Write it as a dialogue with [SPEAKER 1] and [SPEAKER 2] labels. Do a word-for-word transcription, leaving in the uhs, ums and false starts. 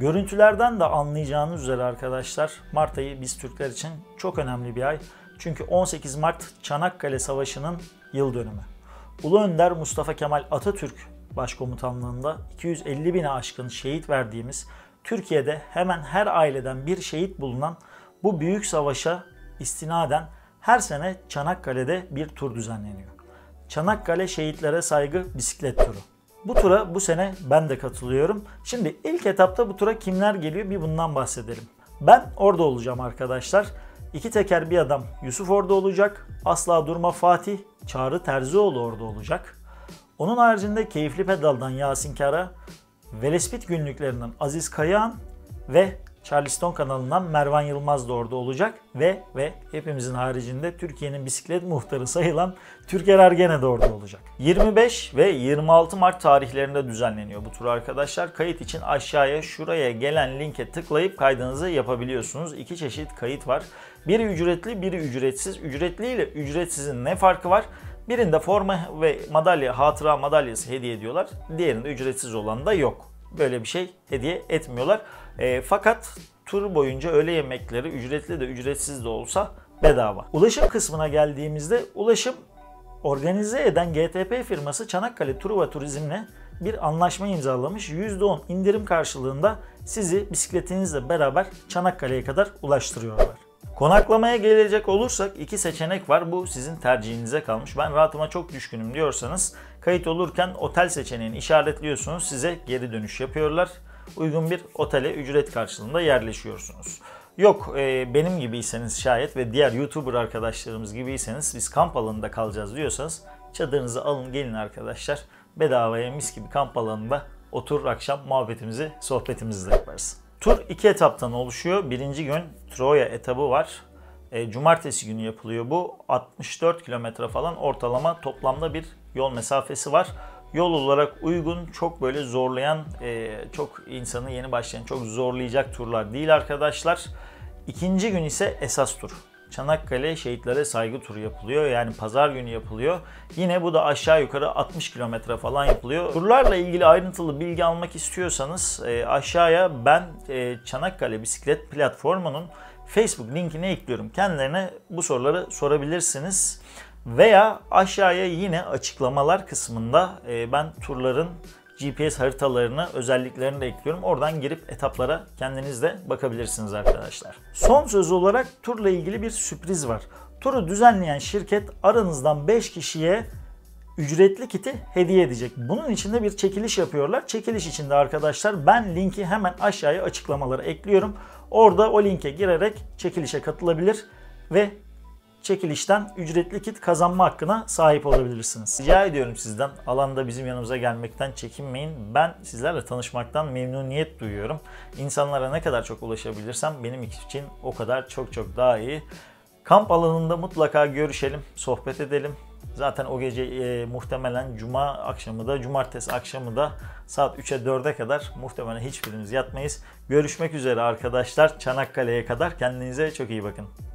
[SPEAKER 1] Görüntülerden de anlayacağınız üzere arkadaşlar, Mart ayı biz Türkler için çok önemli bir ay. Çünkü on sekiz Mart Çanakkale Savaşı'nın yıl dönümü. Ulu Önder Mustafa Kemal Atatürk Başkomutanlığında iki yüz elli bine aşkın şehit verdiğimiz, Türkiye'de hemen her aileden bir şehit bulunan bu büyük savaşa istinaden her sene Çanakkale'de bir tur düzenleniyor. Çanakkale Şehitlere Saygı Bisiklet Turu. Bu tura bu sene ben de katılıyorum. Şimdi ilk etapta bu tura kimler geliyor bir bundan bahsedelim. Ben orada olacağım arkadaşlar. İki teker bir adam Yusuf orada olacak. Asla Durma Fatih, Çağrı Terzioğlu orada olacak. Onun haricinde Keyifli Pedal'dan Yasin Kara, Velespit Günlüklerinden Aziz Kayağan ve Charleston kanalından Mervan Yılmaz da orada olacak. Ve ve hepimizin haricinde Türkiye'nin bisiklet muhtarı sayılan Türker Ergene de orada olacak. yirmi beş ve yirmi altı Mart tarihlerinde düzenleniyor bu tur arkadaşlar. Kayıt için aşağıya şuraya gelen linke tıklayıp kaydınızı yapabiliyorsunuz. İki çeşit kayıt var. Biri ücretli, biri ücretsiz. Ücretli ile ücretsizin ne farkı var? Birinde forma ve madalya, hatıra madalyası hediye ediyorlar. Diğerinde ücretsiz olan da yok. Böyle bir şey hediye etmiyorlar. E, fakat tur boyunca öğle yemekleri ücretli de ücretsiz de olsa bedava. Ulaşım kısmına geldiğimizde ulaşım organize eden G T P firması Çanakkale Truva Turizm'le bir anlaşma imzalamış. yüzde on indirim karşılığında sizi bisikletinizle beraber Çanakkale'ye kadar ulaştırıyorlar. Konaklamaya gelecek olursak iki seçenek var. Bu sizin tercihinize kalmış. Ben rahatıma çok düşkünüm diyorsanız kayıt olurken otel seçeneğini işaretliyorsunuz. Size geri dönüş yapıyorlar. Uygun bir otele ücret karşılığında yerleşiyorsunuz. Yok e, benim gibiyseniz şayet ve diğer YouTuber arkadaşlarımız gibiyseniz biz kamp alanında kalacağız diyorsanız çadırınızı alın gelin arkadaşlar. Bedavaya mis gibi kamp alanında otur akşam muhabbetimizi sohbetimizi de yaparız. Tur iki etaptan oluşuyor. Birinci gün Troya etabı var. E, cumartesi günü yapılıyor bu. altmış dört kilometre falan ortalama toplamda bir yol mesafesi var. Yol olarak uygun, çok böyle zorlayan, e, çok insanı yeni başlayan, çok zorlayacak turlar değil arkadaşlar. İkinci gün ise esas tur. Çanakkale Şehitlere Saygı Turu yapılıyor. Yani pazar günü yapılıyor. Yine bu da aşağı yukarı altmış kilometre falan yapılıyor. Turlarla ilgili ayrıntılı bilgi almak istiyorsanız e, aşağıya ben e, Çanakkale Bisiklet Platformu'nun Facebook linkini ekliyorum. Kendilerine bu soruları sorabilirsiniz. Veya aşağıya yine açıklamalar kısmında e, ben turların G P S haritalarını, özelliklerini de ekliyorum. Oradan girip etaplara kendiniz de bakabilirsiniz arkadaşlar. Son söz olarak turla ilgili bir sürpriz var. Turu düzenleyen şirket aranızdan beş kişiye ücretli kiti hediye edecek. Bunun için de bir çekiliş yapıyorlar. Çekiliş için de arkadaşlar ben linki hemen aşağıya açıklamalara ekliyorum. Orada o linke girerek çekilişe katılabilir ve çekilişten ücretli kit kazanma hakkına sahip olabilirsiniz. Rica ediyorum sizden alanda bizim yanımıza gelmekten çekinmeyin. Ben sizlerle tanışmaktan memnuniyet duyuyorum. İnsanlara ne kadar çok ulaşabilirsem benim için o kadar çok çok daha iyi. Kamp alanında mutlaka görüşelim, sohbet edelim. Zaten o gece e, muhtemelen cuma akşamı da cumartesi akşamı da saat üçe dörde kadar muhtemelen hiçbirimiz yatmayız. Görüşmek üzere arkadaşlar. Çanakkale'ye kadar kendinize çok iyi bakın.